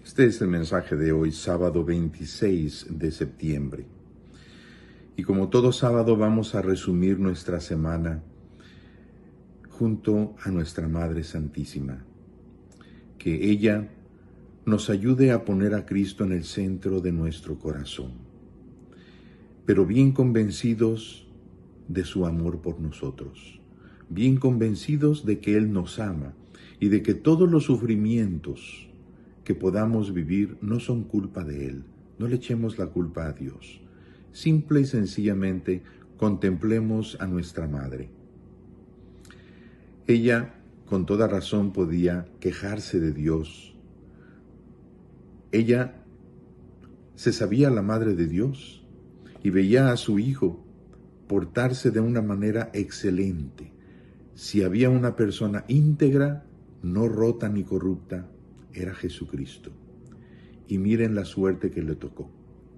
Este es el mensaje de hoy, sábado 26 de septiembre. Y como todo sábado vamos a resumir nuestra semana junto a nuestra Madre Santísima. Que ella nos ayude a poner a Cristo en el centro de nuestro corazón, pero bien convencidos de su amor por nosotros, bien convencidos de que Él nos ama y de que todos los sufrimientos que podamos vivir no son culpa de Él. No le echemos la culpa a Dios. Simple y sencillamente contemplemos a nuestra Madre. Ella, con toda razón, podía quejarse de Dios. Ella se sabía la Madre de Dios y veía a su Hijo portarse de una manera excelente. Si había una persona íntegra, no rota ni corrupta, era Jesucristo. Y miren la suerte que le tocó.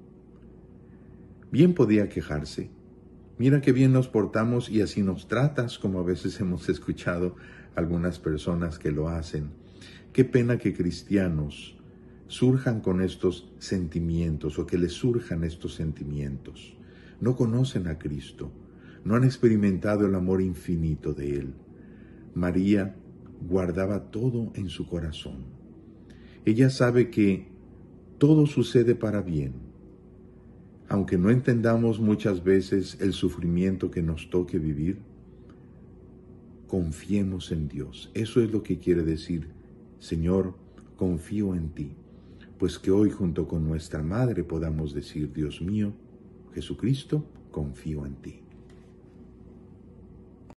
Bien podía quejarse. Mira qué bien nos portamos y así nos tratas, como a veces hemos escuchado algunas personas que lo hacen. Qué pena que cristianos surjan con estos sentimientos o que les surjan estos sentimientos. No conocen a Cristo, no han experimentado el amor infinito de Él. María guardaba todo en su corazón. Ella sabe que todo sucede para bien. Aunque no entendamos muchas veces el sufrimiento que nos toque vivir, confiemos en Dios. Eso es lo que quiere decir, Señor, confío en ti. Pues que hoy junto con nuestra Madre podamos decir, Dios mío, Jesucristo, confío en ti.